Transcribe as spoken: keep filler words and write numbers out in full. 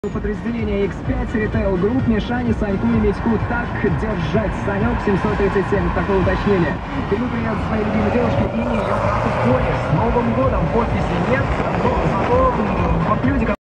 Подразделение икс пять Retail Group, Мишане, Саньку и Митьку. Так держать. Санек семьсот тридцать семь. Такое уточнение. Перед приезд своей любимой девушки и ее брату Коре. С Новым годом! Подписи нет, но зато вот люди,